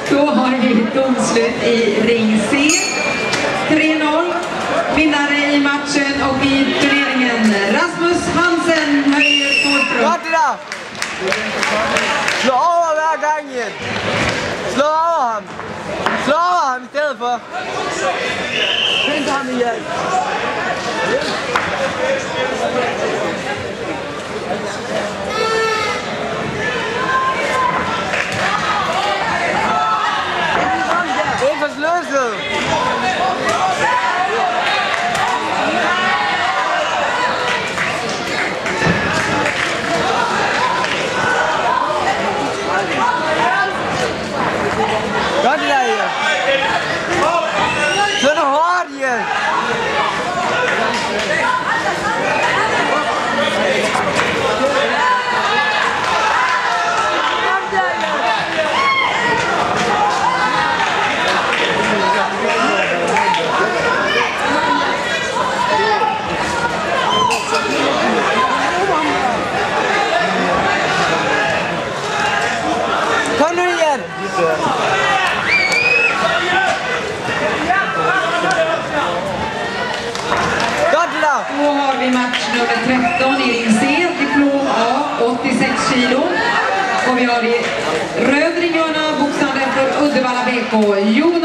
Då har vi domslut i ring C. 3-0. Vinnare i matchen och i turneringen Rasmus Hansen höjer Tårtrum. Martina! Slå over hver gang igen. Slå over ham. Slå over ham i stedet for. Hent ham igen. Ikke for sløset. Godt det der, Ian. Sådan hårdt, Ian. Kom nu igen. Då har vi match nummer 13 i ring C, diplom A, 86 kilo. Och vi har i röd ringhörna boxande för Uddevalla BK, Jonas